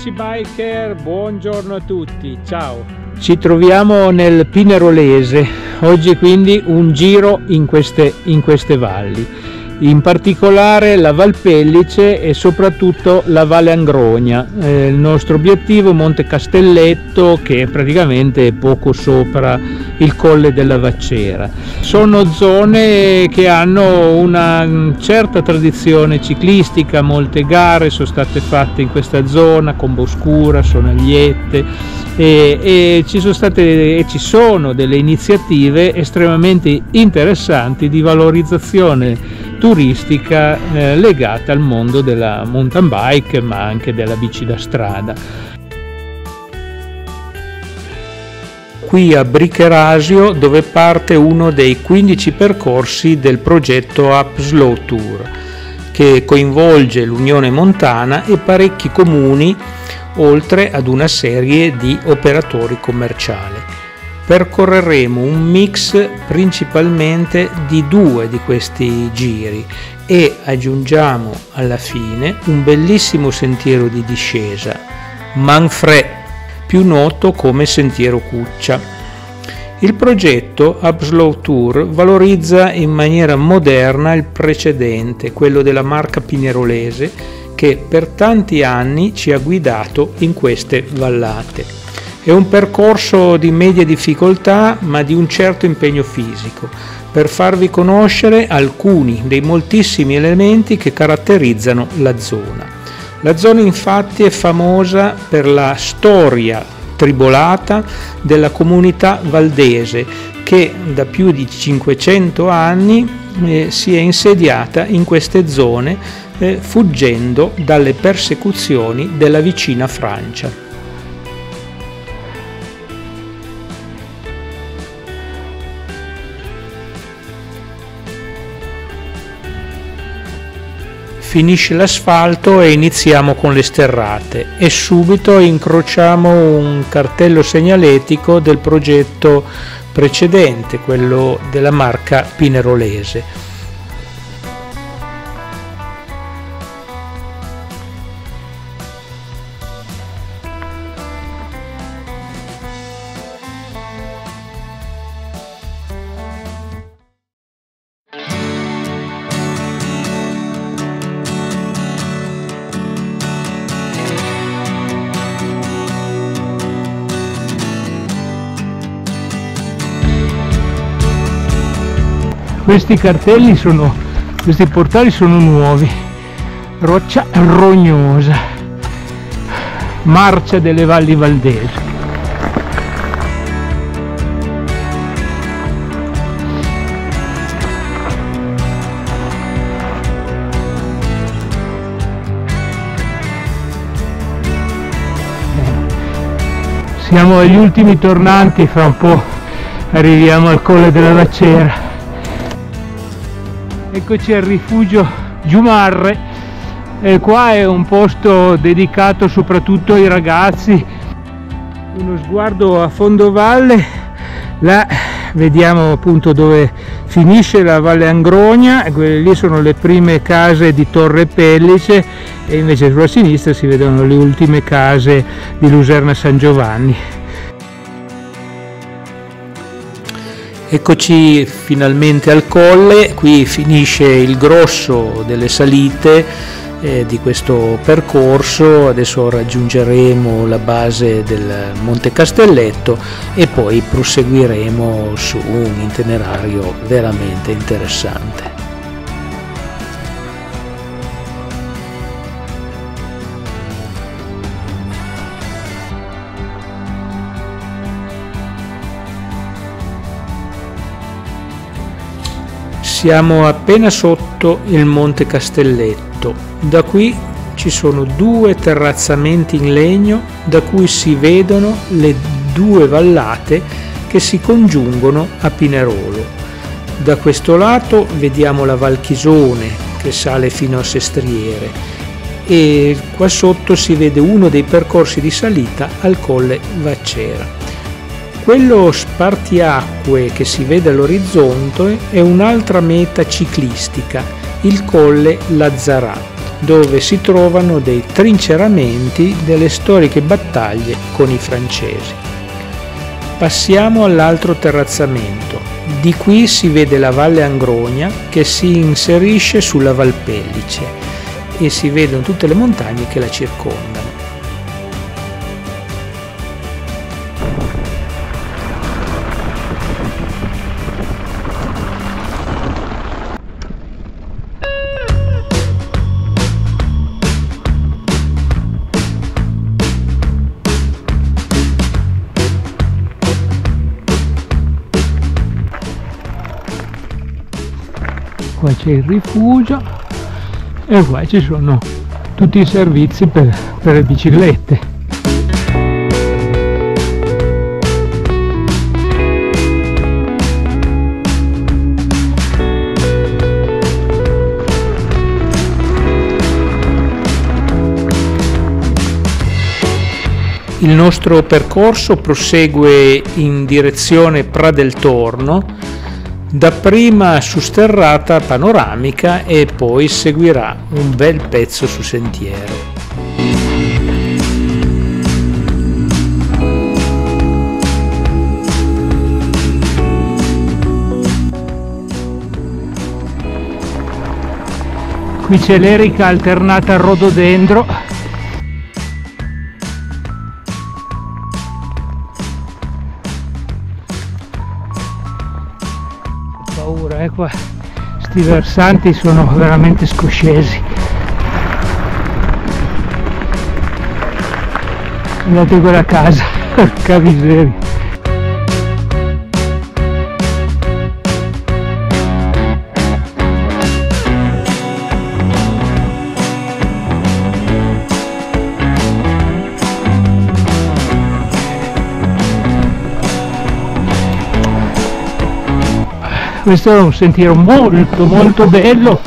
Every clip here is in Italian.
Amici biker, buongiorno a tutti, ciao! Ci troviamo nel Pinerolese, oggi quindi un giro in queste valli, in particolare la Val Pellice e soprattutto la Valle Angrogna. Il nostro obiettivo Monte Castelletto, che è praticamente poco sopra il Colle della Vaccera. Sono zone che hanno una certa tradizione ciclistica, molte gare sono state fatte in questa zona con boscura, sonagliette e ci sono delle iniziative estremamente interessanti di valorizzazione turistica legata al mondo della mountain bike ma anche della bici da strada. Qui a Bricherasio, dove parte uno dei 15 percorsi del progetto Up Slow Tour, che coinvolge l'Unione Montana e parecchi comuni, oltre ad una serie di operatori commerciali. Percorreremo un mix principalmente di 2 di questi giri e aggiungiamo alla fine un bellissimo sentiero di discesa, Manfred, più noto come Sentiero Cuccia. Il progetto Up Slow Tour valorizza in maniera moderna il precedente, quello della marca Pinerolese, che per tanti anni ci ha guidato in queste vallate. È un percorso di media difficoltà ma di un certo impegno fisico, per farvi conoscere alcuni dei moltissimi elementi che caratterizzano la zona. La zona infatti è famosa per la storia tribolata della comunità valdese che da più di 500 anni si è insediata in queste zone fuggendo dalle persecuzioni della vicina Francia. Finisce l'asfalto e iniziamo con le sterrate e subito incrociamo un cartello segnaletico del progetto precedente, quello della marca Pinerolese. Questi portali sono nuovi. Roccia Rognosa, Marcia delle Valli Valdesi. Siamo agli ultimi tornanti, fra un po' arriviamo al Colle della Vaccera. Eccoci al rifugio Giumarre, qua è un posto dedicato soprattutto ai ragazzi. Uno sguardo a fondovalle, là vediamo appunto dove finisce la Valle Angrogna, quelle lì sono le prime case di Torre Pellice e invece sulla sinistra si vedono le ultime case di Luserna San Giovanni. Eccoci finalmente al colle, qui finisce il grosso delle salite di questo percorso. Adesso raggiungeremo la base del Monte Castelletto e poi proseguiremo su un itinerario veramente interessante. Siamo appena sotto il Monte Castelletto, da qui ci sono 2 terrazzamenti in legno da cui si vedono le 2 vallate che si congiungono a Pinerolo. Da questo lato vediamo la Val Chisone che sale fino a Sestriere e qua sotto si vede uno dei percorsi di salita al Colle Vaccera. Quello spartiacque che si vede all'orizzonte è un'altra meta ciclistica, il Colle Lazzarato. dove si trovano dei trinceramenti delle storiche battaglie con i francesi. Passiamo all'altro terrazzamento. Di qui si vede la Valle Angrogna che si inserisce sulla Valpellice e si vedono tutte le montagne che la circondano. Qua c'è il rifugio e qua ci sono tutti i servizi per le biciclette. Il nostro percorso prosegue in direzione Pra del Torno, dapprima su sterrata panoramica e poi seguirà un bel pezzo su sentiero. Qui c'è l'erica alternata al rododendro. Paura, qua sti versanti sono veramente scoscesi. Guardate quella casa, porca miseria. Questo è un sentiero molto bello.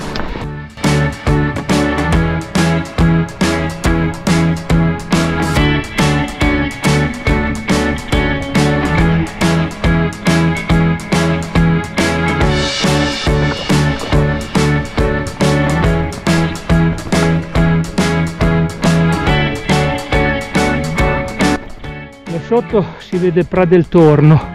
Da sotto si vede Pra del Torno.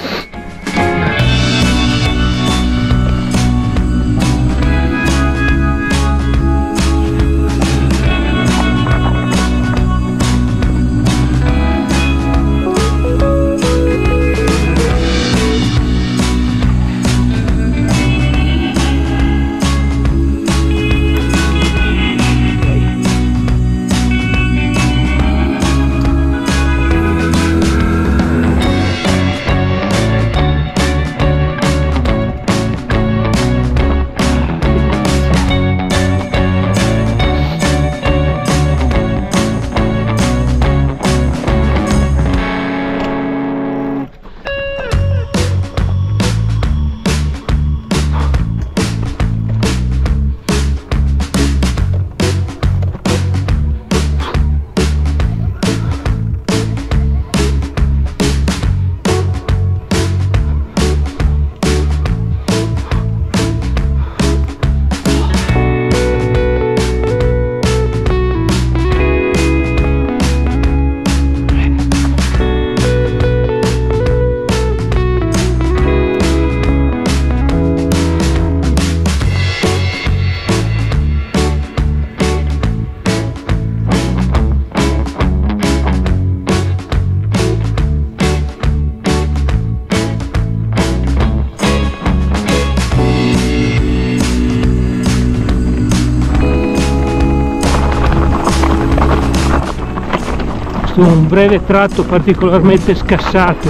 Un breve tratto particolarmente scassato.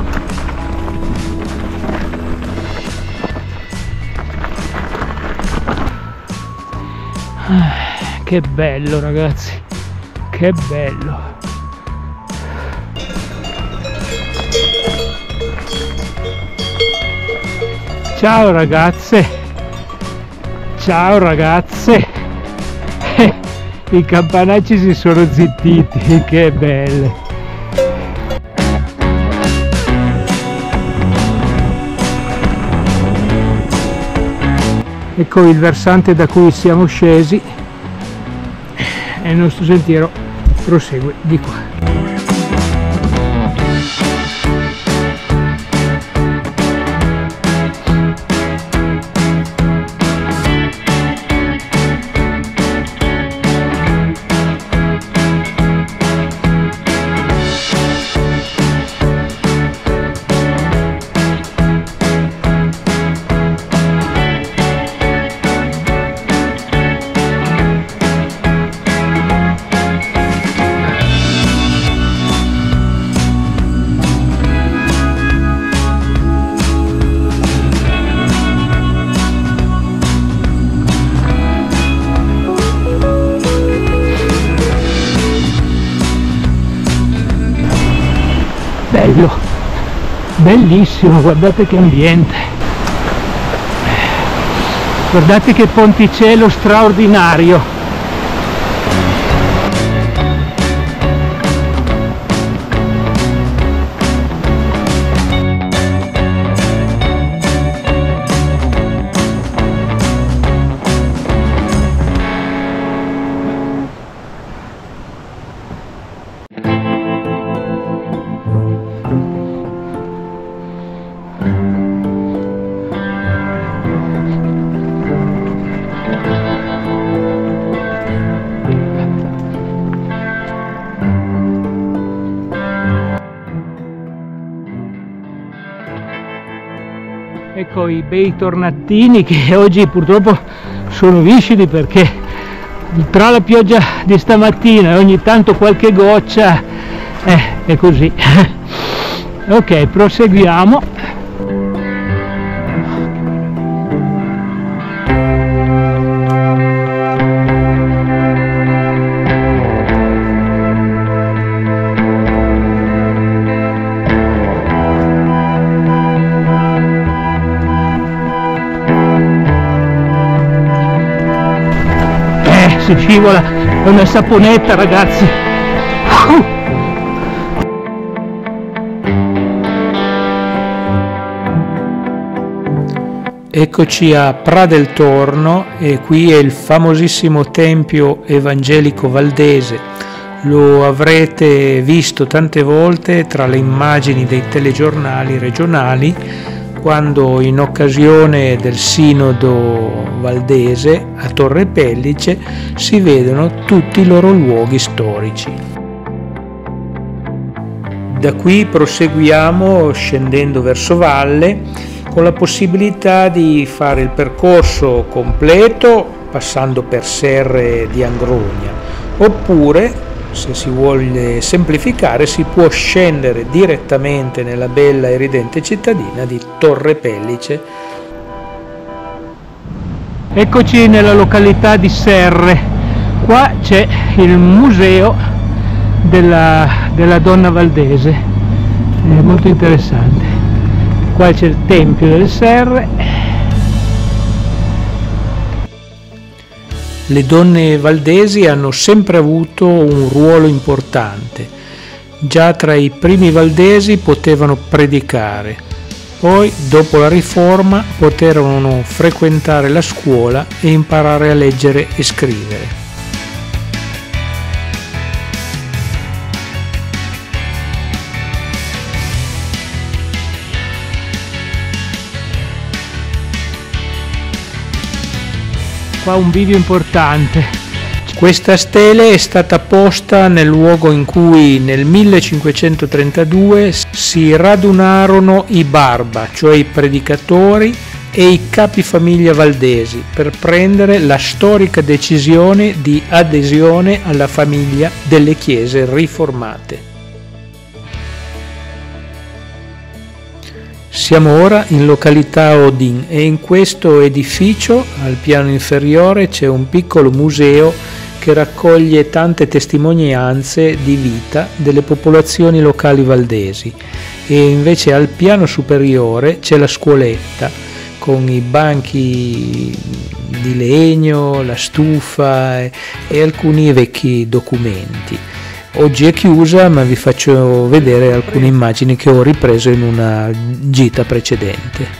Che bello ragazzi, che bello. Ciao ragazze, ciao ragazze. I campanacci si sono zittiti, che belle! Ecco il versante da cui siamo scesi, e il nostro sentiero prosegue di qua. Bello, bellissimo, guardate che ambiente, guardate che ponticello straordinario. Ecco i bei tornattini che oggi purtroppo sono viscidi perché tra la pioggia di stamattina e ogni tanto qualche goccia è così. Ok, proseguiamo. Si scivola, è una saponetta, ragazzi. Eccoci a Pra del Torno e qui è il famosissimo tempio evangelico valdese. Lo avrete visto tante volte tra le immagini dei telegiornali regionali quando in occasione del Sinodo Valdese a Torre Pellice si vedono tutti i loro luoghi storici. Da qui proseguiamo scendendo verso valle con la possibilità di fare il percorso completo passando per Serre di Angrogna, oppure se si vuole semplificare si può scendere direttamente nella bella e ridente cittadina di Torre Pellice. Eccoci nella località di Serre, qua c'è il museo della donna valdese, è molto interessante. Qua c'è il tempio delle Serre. Le donne valdesi hanno sempre avuto un ruolo importante. Già tra i primi valdesi potevano predicare, poi dopo la Riforma poterono frequentare la scuola e imparare a leggere e scrivere. Qua un video importante. Questa stele è stata posta nel luogo in cui nel 1532 si radunarono i barba, cioè i predicatori e i capifamiglia valdesi, per prendere la storica decisione di adesione alla famiglia delle chiese riformate. Siamo ora in località Odin e in questo edificio al piano inferiore c'è un piccolo museo che raccoglie tante testimonianze di vita delle popolazioni locali valdesi, e invece al piano superiore c'è la scuoletta con i banchi di legno, la stufa e alcuni vecchi documenti. Oggi è chiusa, ma vi faccio vedere alcune immagini che ho ripreso in una gita precedente.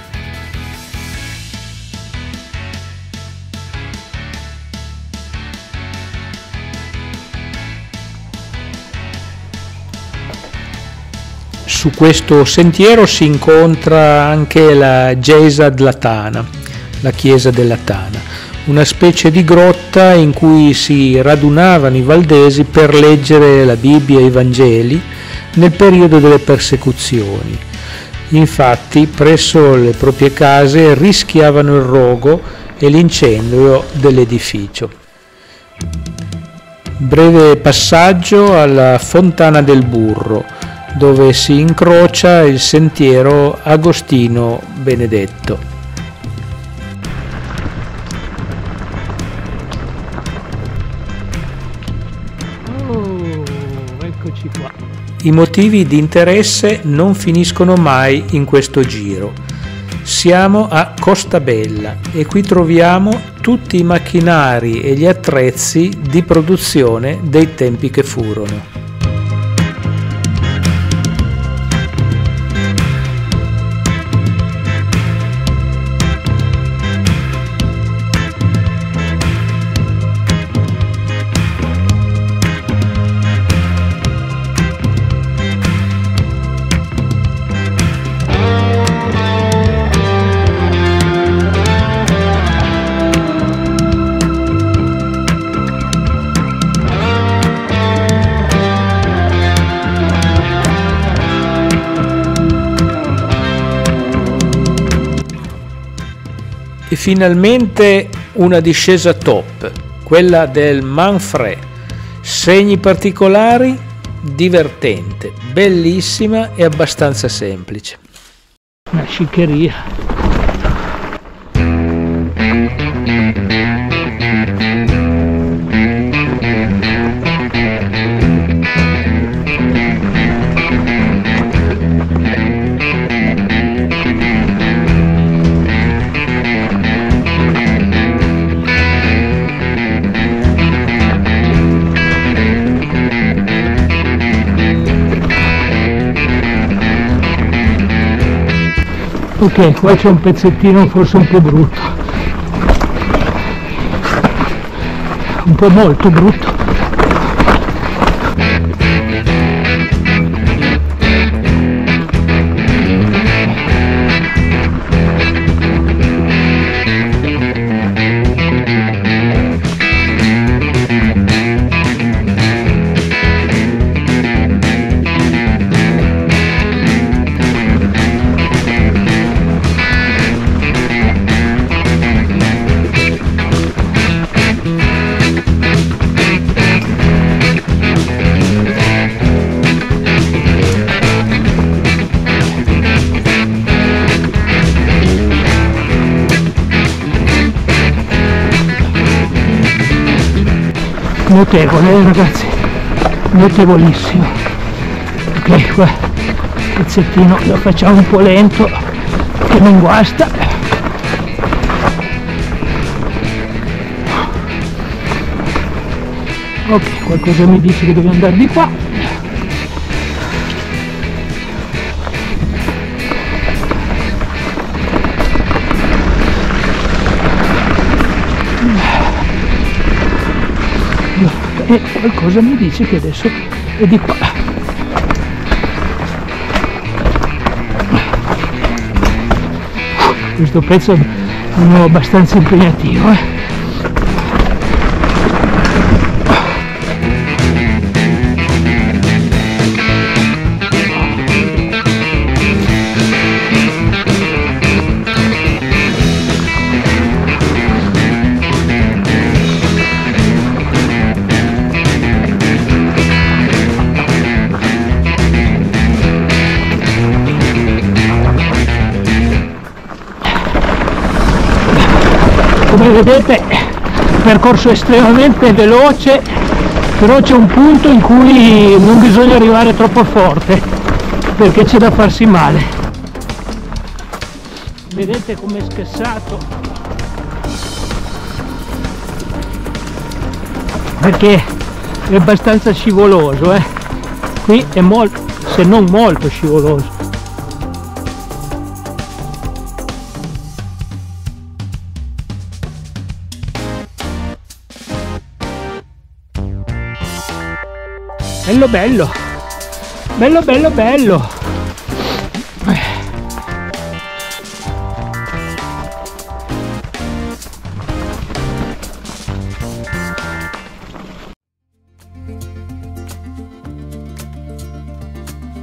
Su questo sentiero si incontra anche la Chiesa della chiesa della Tana, una specie di grotta in cui si radunavano i valdesi per leggere la Bibbia e i Vangeli nel periodo delle persecuzioni. Infatti, presso le proprie case rischiavano il rogo e l'incendio dell'edificio. Breve passaggio alla Fontana del Burro, dove si incrocia il sentiero Agostino Benedetto. Eccoci qua. I motivi di interesse non finiscono mai in questo giro. Siamo a Costabella e qui troviamo tutti i macchinari e gli attrezzi di produzione dei tempi che furono. E finalmente una discesa top, quella del Manfred. Segni particolari, divertente, bellissima e abbastanza semplice. Una sciccheria. Ok, qua c'è un pezzettino forse un po' brutto, un po' molto brutto. Notevole, ragazzi, notevolissimo. Ok, qua il pezzettino lo facciamo un po' lento che non guasta. Ok, qualcosa mi dice che devo andare di qua. E qualcosa mi dice che adesso è di qua. Questo pezzo è abbastanza impegnativo, Come vedete, percorso estremamente veloce, però c'è un punto in cui non bisogna arrivare troppo forte perché c'è da farsi male. Vedete com'è scassato, perché è abbastanza scivoloso, qui è molto, se non molto scivoloso. Bello bello, bello bello bello.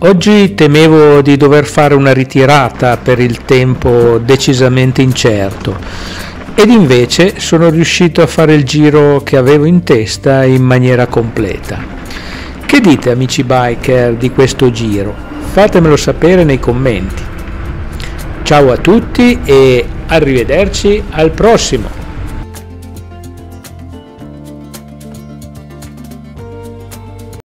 Oggi temevo di dover fare una ritirata per il tempo decisamente incerto ed invece sono riuscito a fare il giro che avevo in testa in maniera completa. Che dite, amici biker, di questo giro? Fatemelo sapere nei commenti. Ciao a tutti e arrivederci al prossimo!